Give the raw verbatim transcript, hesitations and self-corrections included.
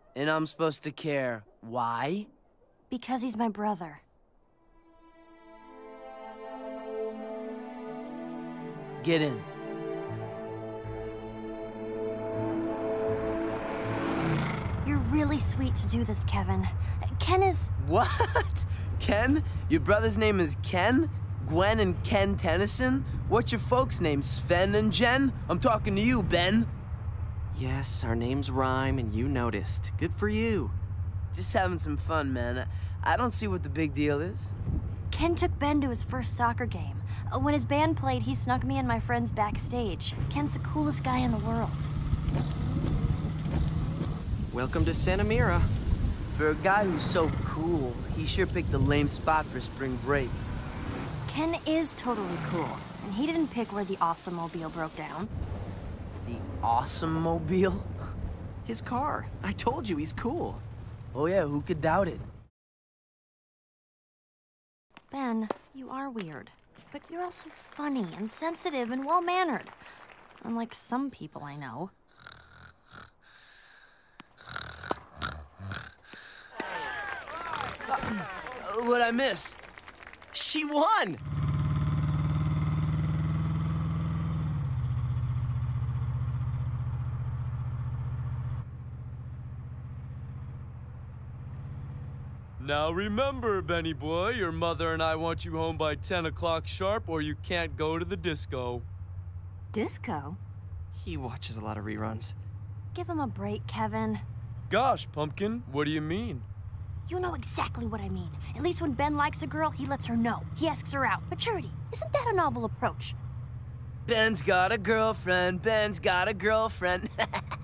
And I'm supposed to care why? Because he's my brother. Get in. You're really sweet to do this, Kevin. Ken is... What? Ken? Your brother's name is Ken? Gwen and Ken Tennyson? What's your folks' names, Sven and Jen? I'm talking to you, Ben. Yes, our names rhyme and you noticed. Good for you. Just having some fun, man. I don't see what the big deal is. Ken took Ben to his first soccer game. Uh, When his band played, he snuck me and my friends backstage. Ken's the coolest guy in the world. Welcome to Santa Mira. For a guy who's so cool, he sure picked a lame spot for spring break. Ken is totally cool, and he didn't pick where the Awesome Mobile broke down. The Awesome Mobile? His car. I told you he's cool. Oh yeah, who could doubt it? Ben, you are weird, but you're also funny and sensitive and well-mannered. Unlike some people I know. Uh, what'd I miss? She won! Now remember, Benny boy, your mother and I want you home by ten o'clock sharp or you can't go to the disco. Disco? He watches a lot of reruns. Give him a break, Kevin. Gosh, Pumpkin, what do you mean? You know exactly what I mean. At least when Ben likes a girl, he lets her know. He asks her out. Maturity. Isn't that a novel approach? Ben's got a girlfriend, Ben's got a girlfriend.